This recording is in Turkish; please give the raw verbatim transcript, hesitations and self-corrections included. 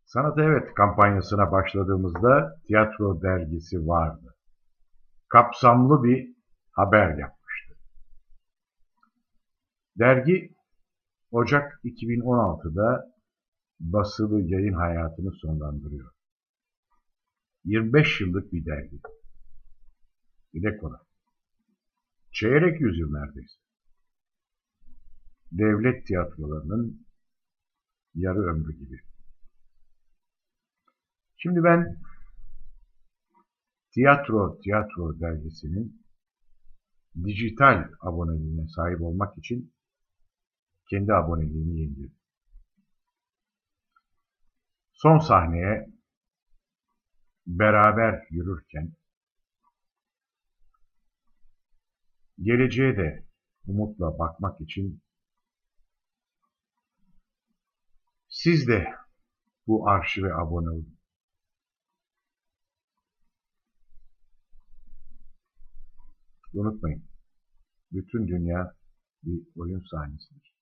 Sanat Evet kampanyasına başladığımızda tiyatro dergisi vardı. Kapsamlı bir haber yapmıştı. Dergi Ocak iki bin on altıda basılı yayın hayatını sonlandırıyor. yirmi beş yıllık bir dergi. Bir de kolay. Çeyrek yüzyıl neredeyse. Devlet tiyatrolarının yarı ömrü gibi. Şimdi ben Tiyatro Tiyatro dergisinin dijital aboneliğine sahip olmak için kendi aboneliğimi yeniledim. Son sahneye beraber yürürken geleceğe de umutla bakmak için siz de bu arşive abone olun. Unutmayın, bütün dünya bir oyun sahnesidir.